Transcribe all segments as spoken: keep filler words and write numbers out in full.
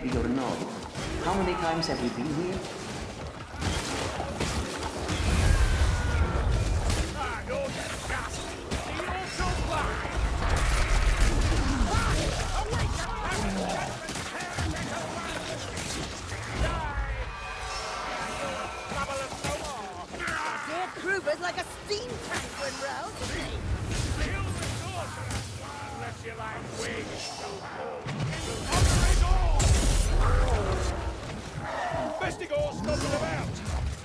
maybe you're not. How many times have we been here? Kruber's like a steam tank when roused. Kill the sorcerer! Unless you like wigs. Vestigor snubbing about!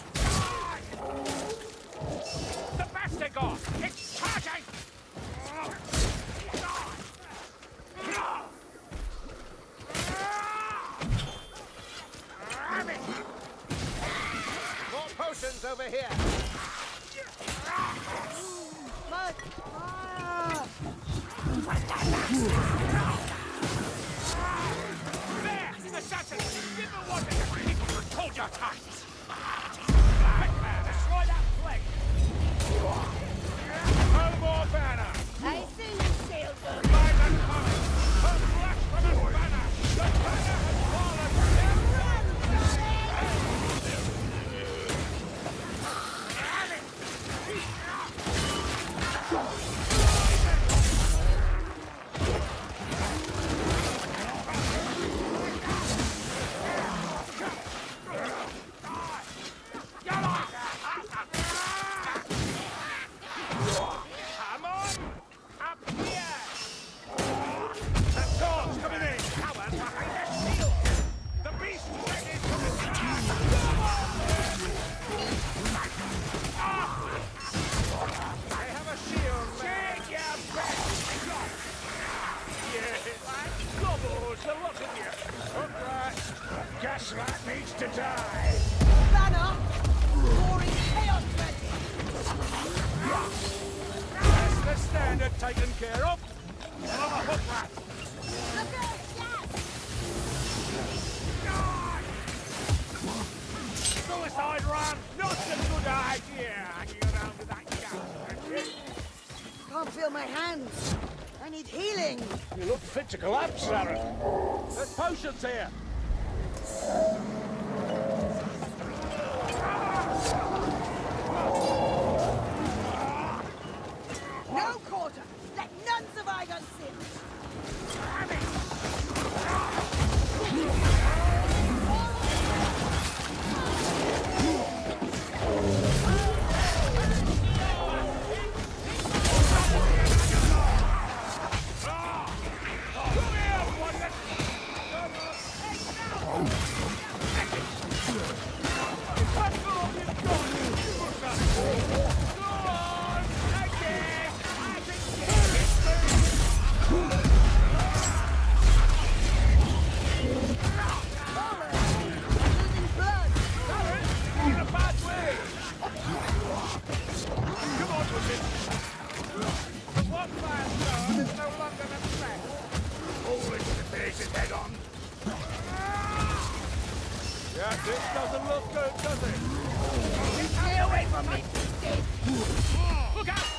The Vestigor! It's charging! More potions over here! Mud! Ah! There! Assassin! Give the water! Hold your tongues! Batman, destroy that flag! No more banner! I see you, Sailor! Find that coming! A flash from his banner! The banner has fallen! Run, Come on! Up here! The sword's coming in! Covered behind the shield! The beast ready to attack! They have a shield! Take your best shot! Yes, like gobbles, the lot of you! Up right! Gaslight needs to die! Banner! Roaring chaos ready! That's the standard taken care of! On a hook rat! Look out! Yes! Suicide run! Not a good idea! Hanging around with that gun. Can't feel my hands. I need healing. You look fit to collapse, Sarah. There's potions here. No quarter! Let none survive unseen! Yeah, this doesn't look good, does it? Stay away from me! Look out!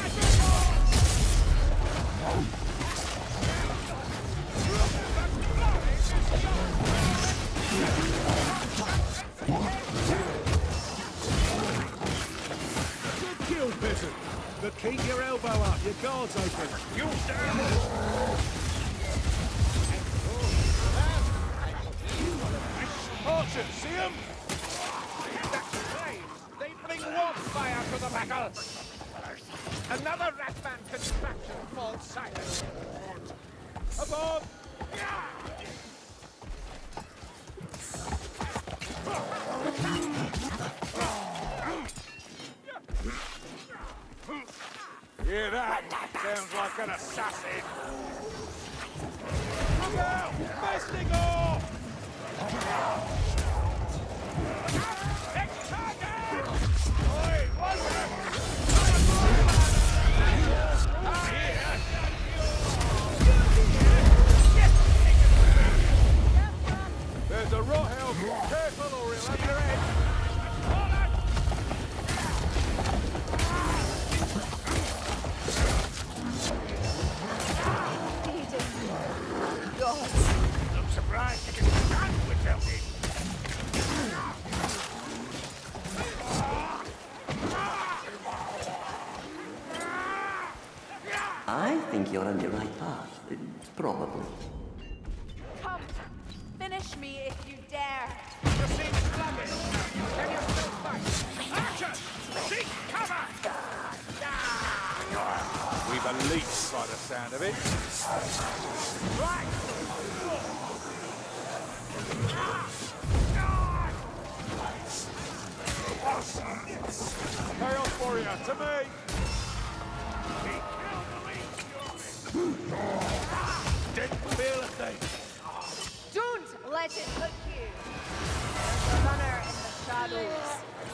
Good kill, peasant. But keep your elbow up, your guard's open. You stand! Archers, see them? That's flames. They bring warm fire to the battle. Another Ratman contraption falls silent. Aboard! Hear that? Sounds like an assassin. Look out! Vestigor! Oi, what's that? There's a rot helm. Careful or he'll have your head. God. I'm surprised Probably. Come, finish me if you dare. You seem sluggish. Can you still fight? Archers! Seek cover! We've a leech by the sound of it. Right! Chaos Warrior, to me! He killed the leech! Didn't feel a thing. Don't let it hook you. There's a runner in the shadows.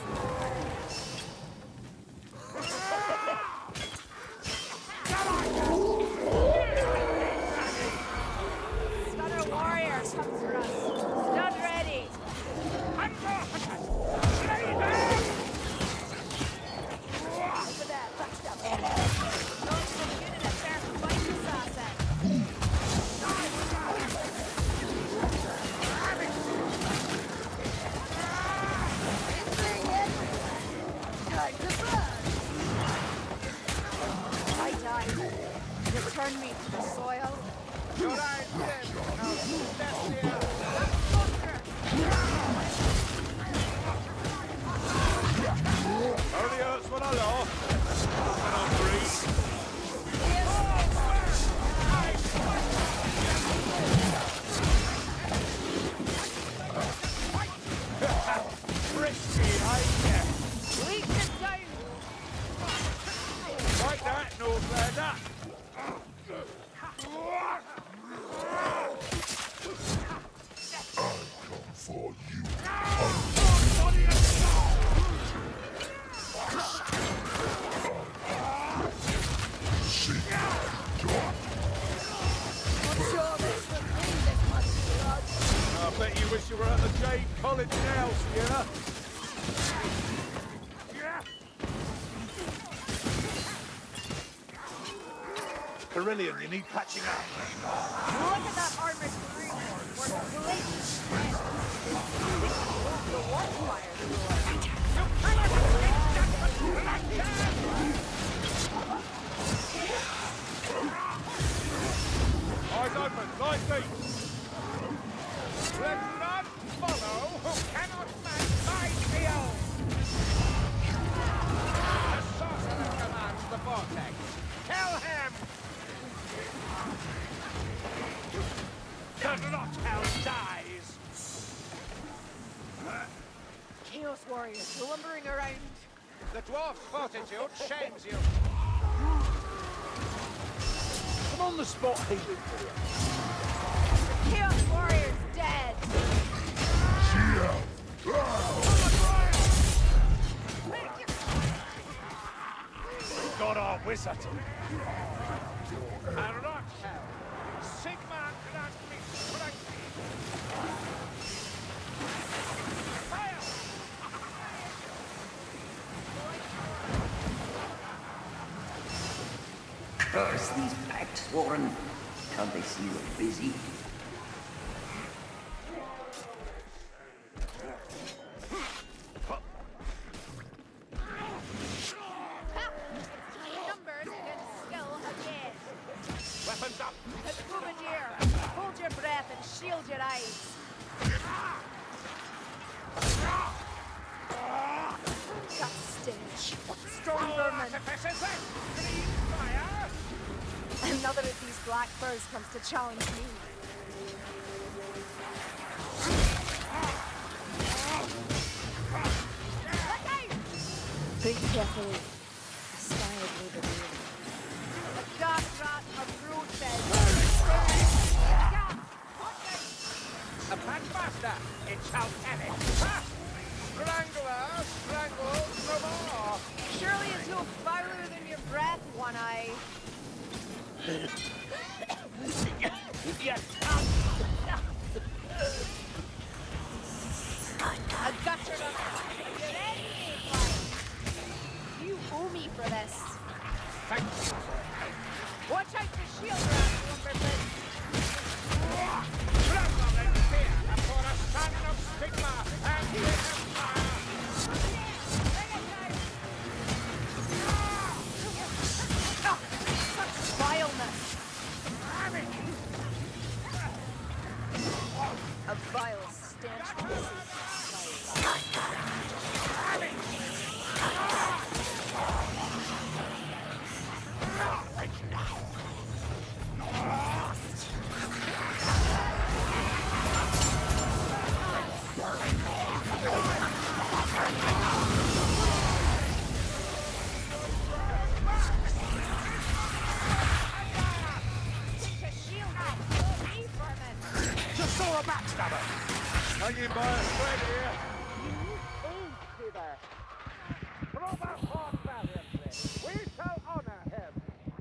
Stunner warrior comes for us. Stood ready. Over there, backstep. Don't so good in a fair fight, assassin. Time to burn! I died. Return me to the soil. Your eyes dead. Now, that's here. Only hurts when I laugh. And I breathe. Risky, eh? Leech it down. Like that, Northlander. For you. Seek God. I'm sure this will bring this much blood. I bet you wish you were at the Jade College now, Skinner. Carillion, you need patching up. Look at that armored screen. We're blatant. The Watchfire Eyes open, light deep. Let none follow who cannot match my skill. The sorcerer commands the vortex. Kill him! The Nothound dies! Chaos warriors lumbering around. The dwarf's fortitude shames you. Come on the spot, healing for you. Chaos warriors dead. Got our wizard. A Rothhell. Sigma grant me strength. Fire! Curse these packs, Warren. Can't they see we're busy? Numbers against skill again. Weapons up! It's Bouvier. Hold your breath and shield your eyes. That stench. Strong vermin. Artificers, then! Green fire! Another of these black furs comes to challenge me. Look out! Think carefully. The sky is moving. The gas rat approaches. Gas! A plan faster! It shall panic! Ha! Strangler! Strangle no more! Surely it's no fouler than your breath, One Eye. Yes! I got your number. You're ready, you owe me for this. Thank you! Watch out for shield rat, Lumberfoot. Tremble in fear before a son of Stigma and his empire! Bring it down. Oh, such vileness. Damn it! vile stench from the Just saw a backstabber! Hanging by a thread here! Brother fought valiantly. We shall honor him!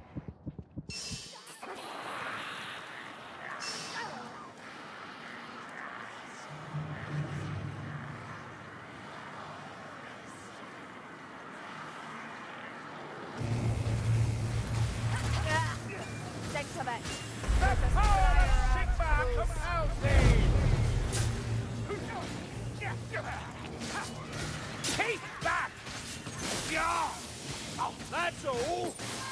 Thanks a bit. The power of Sigma come out thee! Keep back! Yeah! Oh, that's all!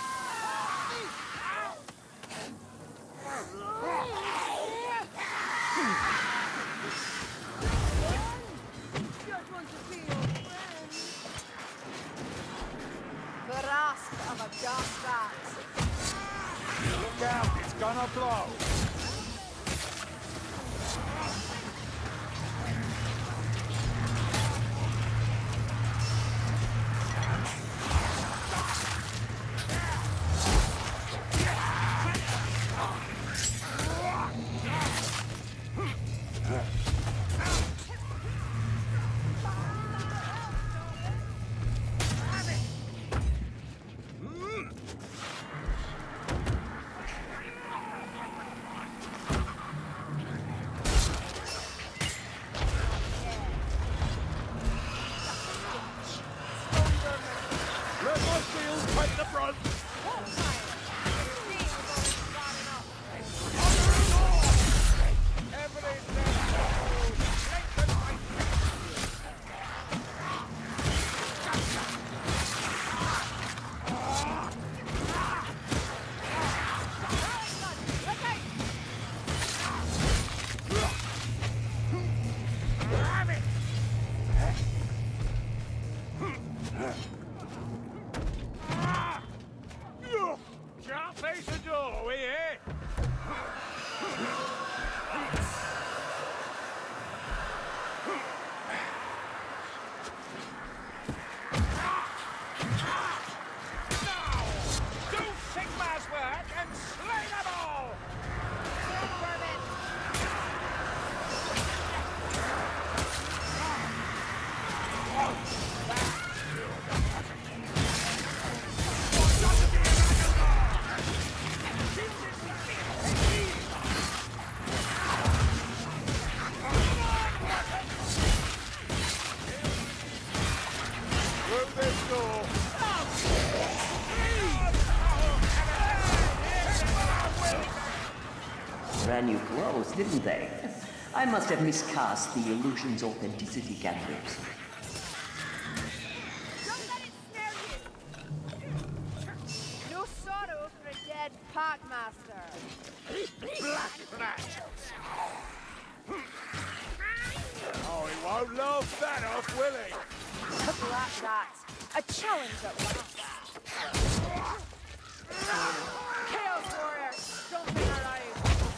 Just want to be your friend. Grasp of a dastard. Look out, it's gonna blow! Let my shield take the brunt! Can't face the door, we here? Now, do Sigma's work and slay them all! Through this door. Ran you close, didn't they? I must have miscast the illusion's authenticity cantrips. Don't let it snare you! No sorrow for a dead packmaster. Black Flash! Oh, he won't laugh that off, will he? Black that. A challenge at last. Chaos Warrior, stomping our eyes.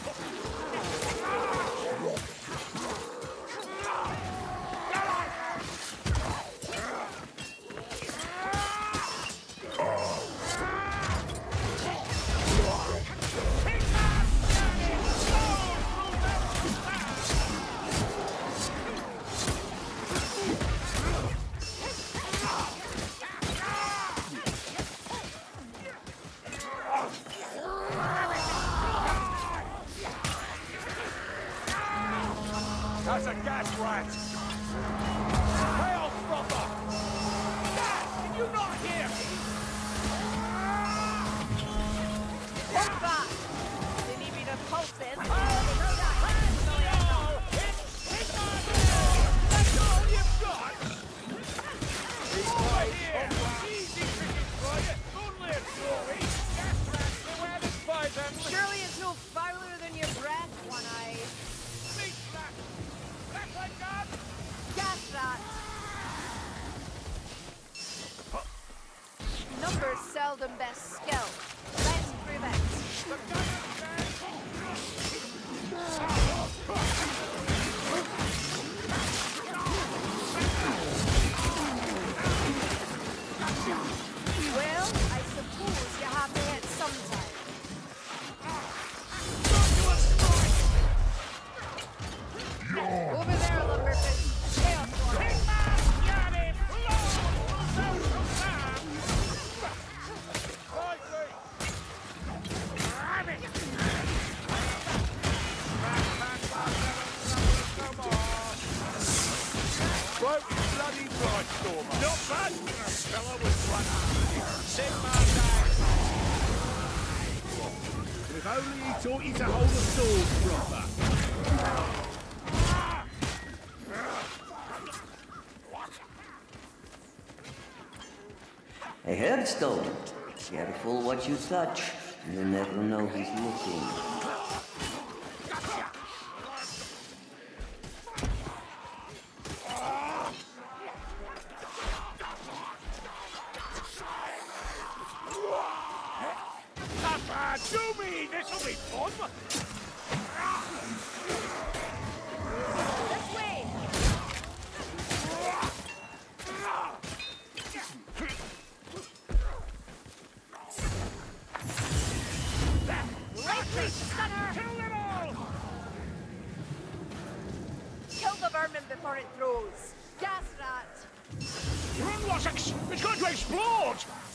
That's a gas rat! Hail, brother! Dad, can you not hear me? Hold back! Didn't even the pulses. No! It's Sigma! That's all you've got! He's right here! Easy cricket for you! Only a story! Gas rats are where the spies and... Surely it's no fouler than your breath, One-Eye. Big black bloody right, Stormer. Not bad for a fella with one eye. Send my guy. If only he taught you to hold a sword proper. A headstone. Careful what you touch. You never know who's looking. Papa, do me! This'll be fun! This way! Right way, stunner! Kill them all! Kill the vermin before it grows. Gas rat! Run, Wessex! It's going to explode!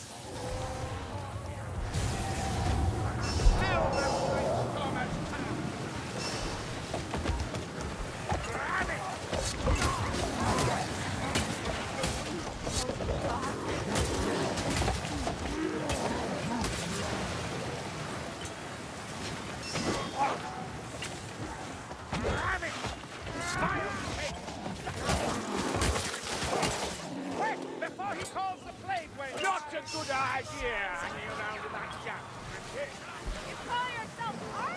Fill them with Thomas! Grab it! Grab it! Fire! Quick! Before he calls the plague wave! Not a good idea hanging around in that gap. You call yourself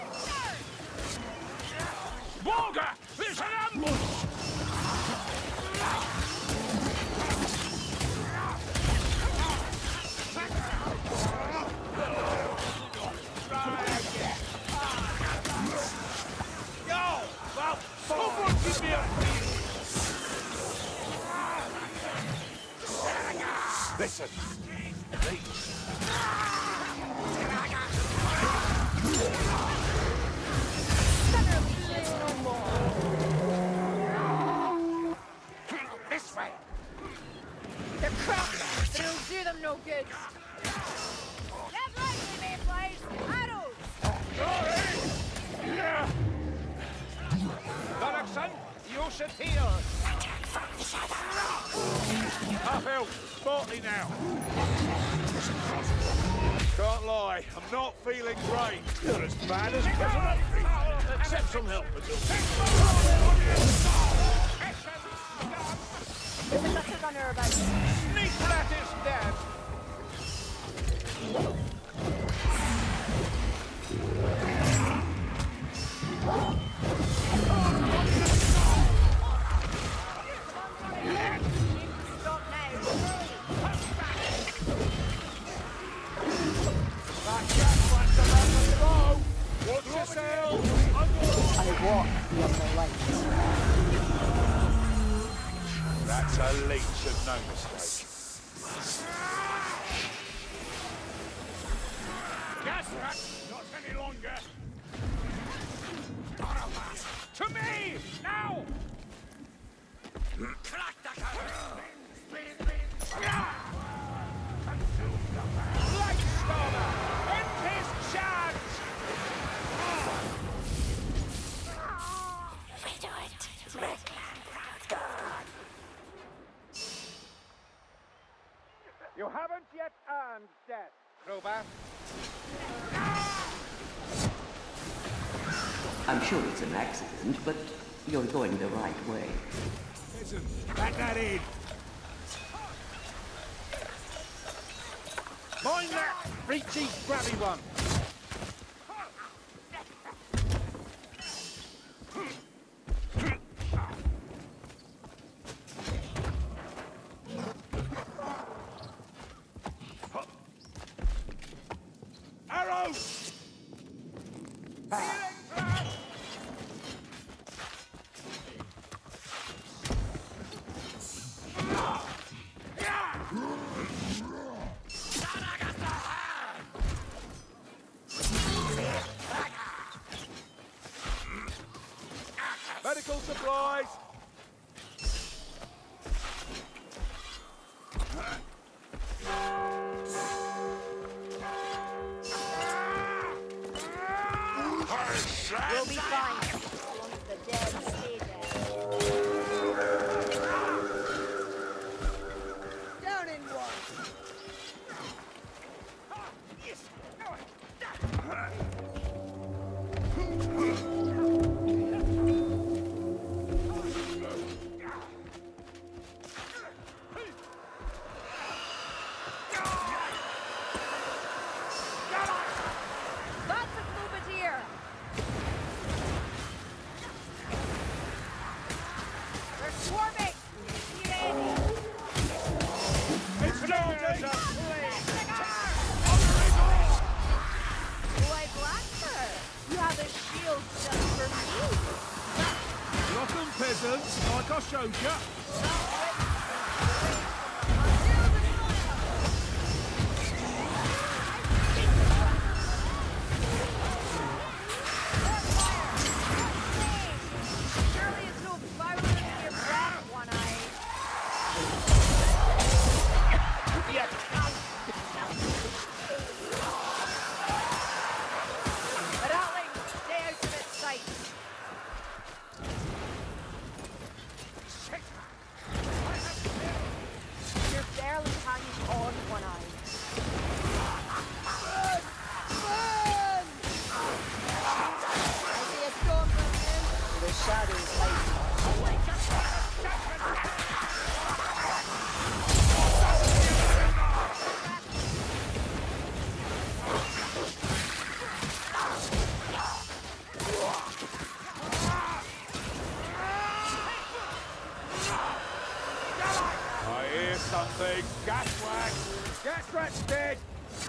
Archer! Bolger! There's an ambush! Yo! Well, someone give me a feed! Listen, please. Stunner leaves no more. This way! They're crops, but it'll do them no good. Get ready, mayflies! Arrows! Sorry! Yeah! Donaldson, you should heal! Half out, forty now. Can't lie, I'm not feeling great. You're as bad as President. Accept some help, Matilda. There's a gutter gunner about. Sneak rat is dead. Stop now. That jackpot's about to go. Watch yourself. I walk beyond the light. That's a leech and no mistake. Gas rat, not any longer. To me, now! Light Stormer, end his charge! We do it. Red Clan proud God. You haven't yet earned death, Crowbar. I'm sure it's an accident, but you're going the right way. Listen, back that in. Mind that reachy, grabby one. Arrows! Healing thrust! Medical supplies! We'll be fine. As long as the dead stay dead. on, peasants, like I showed you. Surely it's no fire in your breath, One-Eye. But Outling, stay out of its sight. You're barely hanging on, One-Eye. Run! Run! I see a storm coming in. The shadows light. I hear something. Gasrat! Gasrat's dead!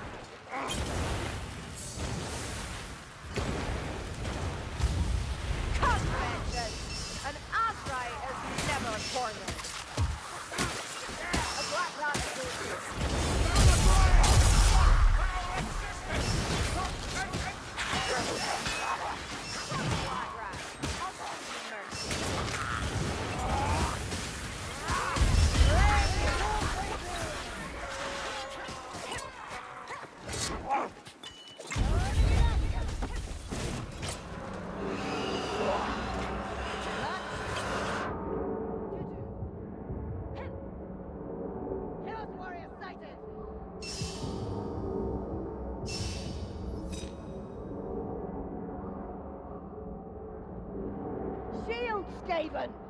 Come, vengeance! An Azrai is never cornered. A black rat is black rat. I'll see mercy. Chaos warrior sighted! Shield, Skaven!